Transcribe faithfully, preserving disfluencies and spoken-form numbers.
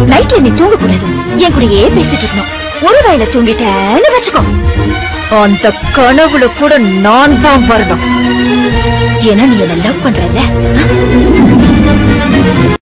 நைட்ல நீ தூங்க கூடாது, என் கூடயே பேசிட்டு இருக்கணும். ஒரு வேளை தூங்கிட்டேன்னு வச்சுக்கோ, அந்த கனவுல கூட நான் தான் வரணும். ஏன்னா நீ என்ன லவ் பண்றல.